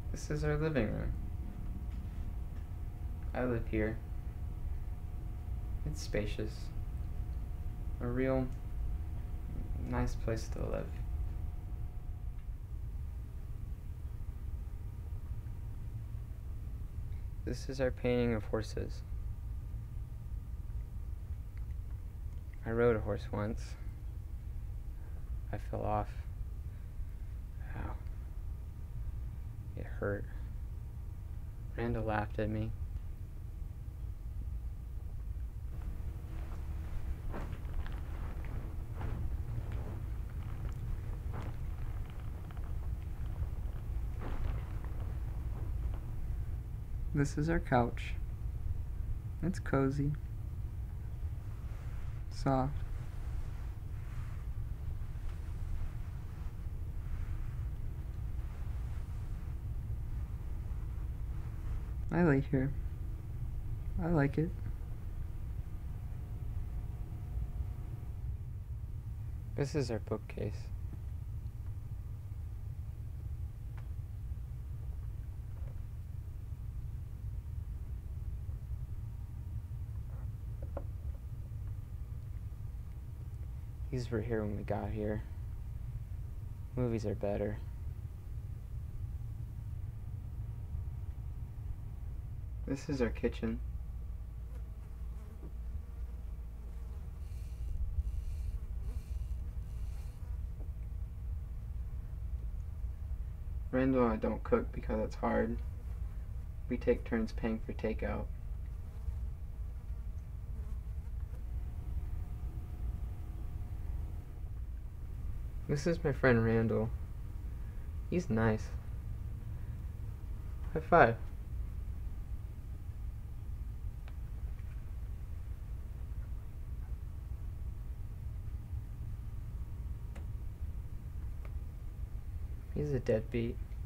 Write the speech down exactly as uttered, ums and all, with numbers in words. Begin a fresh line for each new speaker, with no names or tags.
This is our living room. I live here. It's spacious. A real nice place to live. This is our painting of horses. I rode a horse once. I fell off. Ow. It hurt. Randall laughed at me. This is our couch. It's cozy. Soft. I lay here. I like it. This is our bookcase. These were here when we got here. Movies are better. This is our kitchen. Randall and I don't cook because it's hard. We take turns paying for takeout. This is my friend Randall. He's nice. High five. He's a deadbeat.